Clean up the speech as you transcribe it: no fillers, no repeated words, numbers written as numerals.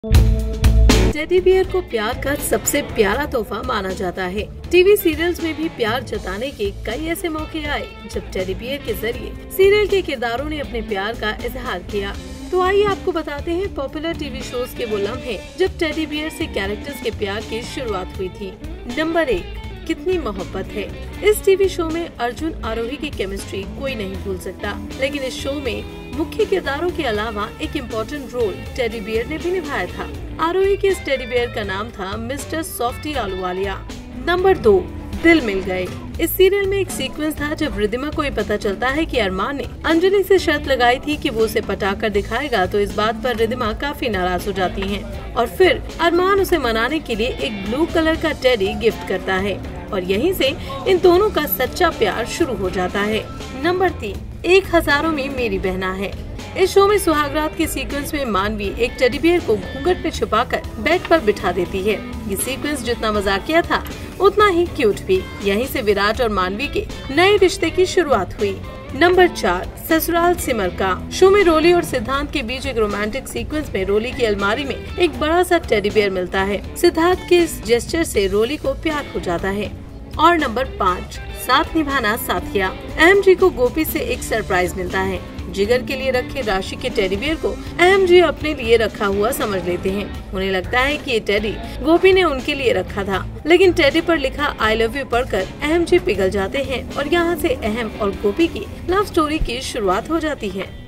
Teddy bear को प्यार का सबसे प्यारा तोहफा माना जाता है। टीवी सीरियल्स में भी प्यार जताने के कई ऐसे मौके आए जब टेडी बियर के जरिए सीरियल के किरदारों ने अपने प्यार का इजहार किया। तो आइए आपको बताते हैं पॉपुलर टीवी शोज के वो लम्हे जब टेडी बियर से कैरेक्टर्स के प्यार की शुरुआत हुई थी। नंबर 1, कितनी मोहब्बत है। इस टीवी शो में अर्जुन आरोही की केमिस्ट्री कोई नहीं भूल सकता, लेकिन इस शो में मुख्य किरदारों के अलावा एक इम्पोर्टेंट रोल टेडी बियर ने भी निभाया था। आरोही के इस टेडी बियर का नाम था मिस्टर सॉफ्टी आलूवालिया। नंबर 2, दिल मिल गए। इस सीरियल में एक सीक्वेंस था जब रिद्धिमा को ये पता चलता है कि अरमान ने अंजलि से शर्त लगाई थी कि वो उसे पटाकर दिखाएगा, तो इस बात पर रिद्धिमा काफी नाराज हो जाती हैं और फिर अरमान उसे मनाने के लिए एक ब्लू कलर का टेडी गिफ्ट करता है और यहीं से इन दोनों का सच्चा प्यार शुरू हो जाता है। नंबर 3, एक हजारों में मेरी बहना है। इस शो में सुहागरात के सीक्वेंस में मानवी एक टेडी बियर को घूंघट में छुपाकर बेड पर बिठा देती है। ये सीक्वेंस जितना मजाकिया था उतना ही क्यूट भी। यहीं से विराट और मानवी के नए रिश्ते की शुरुआत हुई। नंबर 4, ससुराल सिमर का। शो में रोली और सिद्धांत के बीच एक रोमांटिक सीक्वेंस में रोली की अलमारी में एक बड़ा सा टेडी बियर मिलता है। सिद्धांत के इस जेस्चर से रोली को प्यार हो जाता है। और नंबर 5, साथ निभाना साथिया। अहम जी को गोपी से एक सरप्राइज मिलता है। जिगर के लिए रखे राशि के टेडी बियर को अहम जी अपने लिए रखा हुआ समझ लेते हैं। उन्हें लगता है कि ये टेडी गोपी ने उनके लिए रखा था, लेकिन टेडी पर लिखा आई लव यू पढ़कर अहम जी पिघल जाते हैं और यहाँ से अहम और गोपी की लव स्टोरी की शुरुआत हो जाती है।